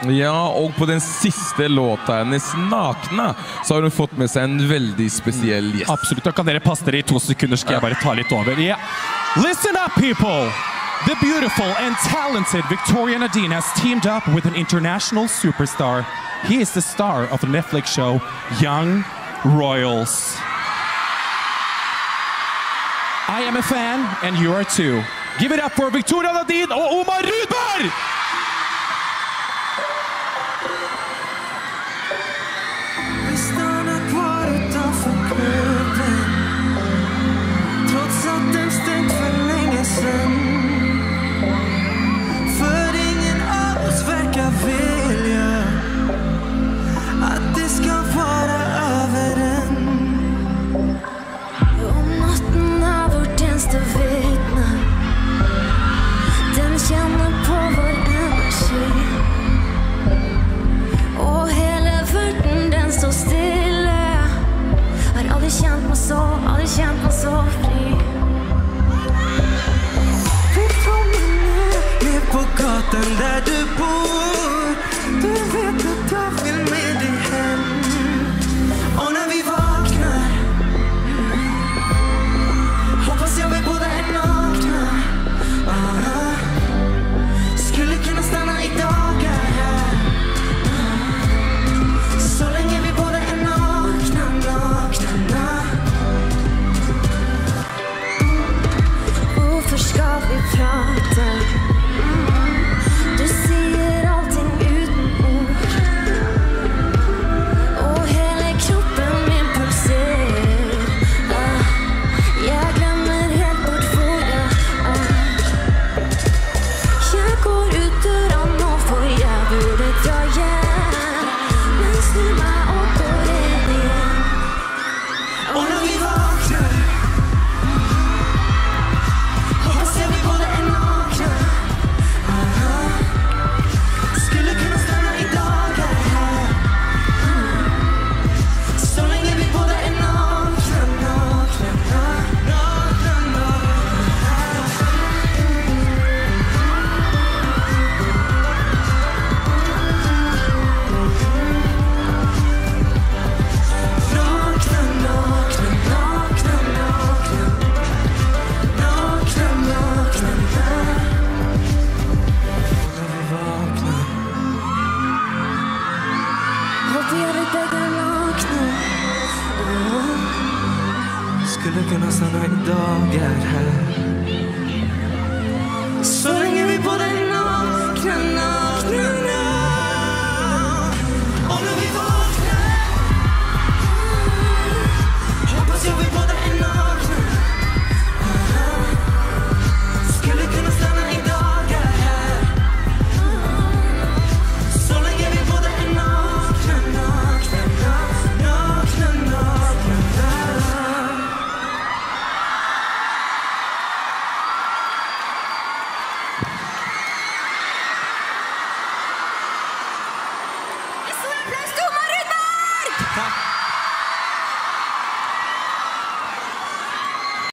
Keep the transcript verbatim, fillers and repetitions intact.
Ja, och på den sista låten, hennes nakna, så har hon fått med sig en väldigt speciell gäst. Absolut, då kan dere passe dere i två sekunder, ska jag bara ta lite över. Yeah. Listen up, people! The beautiful and talented Victoria Nadine has teamed up with an international superstar. He is the star of the Netflix show Young Royals. I am a fan, and you are too. Give it up for Victoria Nadine och Omar Rudberg! Vi stannar kvar utanför klubben, trots att den stängt för länge sedan. För ingen av oss verkar vilja att det ska vara över än. Om natten är vårt enda vittne, den känner på vår energi. Och hela världen den står stilla. Har aldrig känt mig så, aldrig känt mig så fri. Du kommer ner på gatan där du bor. Du vet att jag vill med dig hem. Och när vi vaknar hoppas jag vi båda är nakna. Aha. Skulle kunna stanna i dagar här, så länge vi båda är nakna, nakna. Varför ska vi prata? Du ser allting utan ord. Och hela kroppen min pulserar. Ah, jag glömmer helt bort våra ah. Jag går ut dörren och får jag budet jag ger. Men snurra och går in igen. Och när vi vaknar hoppas jag vi båda är nakna. Aha. Skulle kunna stanna i dagar här, så länge vi båda är nakna, nakna, nakna, nakna. Nakna, nakna, nakna, nakna. Nakna, nakna, nakna. När vi vaknar hoppas jag vi båda är nakna. Ah. Skulle kunna stanna i dagar här, så länge vi båda är